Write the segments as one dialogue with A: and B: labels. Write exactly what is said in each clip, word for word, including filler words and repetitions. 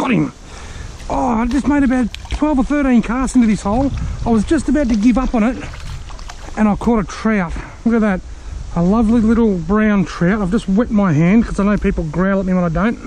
A: got him. Oh, I just made about twelve or thirteen casts into this hole. I was just about to give up on it, and I caught a trout. Look at that. A lovely little brown trout. I've just wet my hand because I know people growl at me when I don't.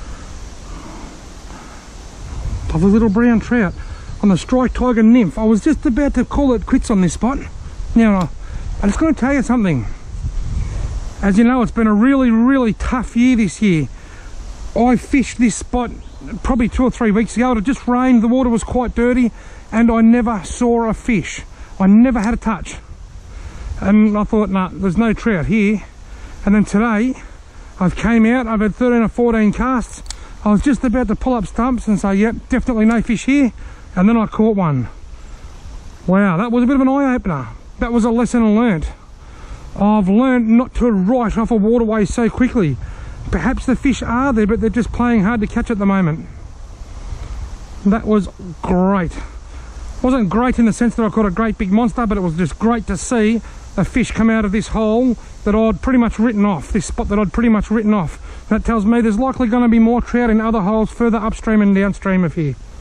A: Lovely little brown trout on the striped tiger nymph. I was just about to call it quits on this spot. Now, I'm just going to tell you something. As you know, it's been a really, really tough year this year. I fished this spot probably two or three weeks ago. It had just rained, the water was quite dirty, and I never saw a fish. I never had a touch. And I thought, nah, there's no trout here. And then today, I've came out, I've had thirteen or fourteen casts. I was just about to pull up stumps and say, yep, definitely no fish here. And then I caught one. Wow, that was a bit of an eye-opener. That was a lesson learnt. I've learned not to write off a waterway so quickly. Perhaps the fish are there, but they're just playing hard to catch at the moment. That was great. Wasn't great in the sense that I caught a great big monster, but it was just great to see a fish come out of this hole that I'd pretty much written off, this spot that I'd pretty much written off. That tells me there's likely going to be more trout in other holes further upstream and downstream of here.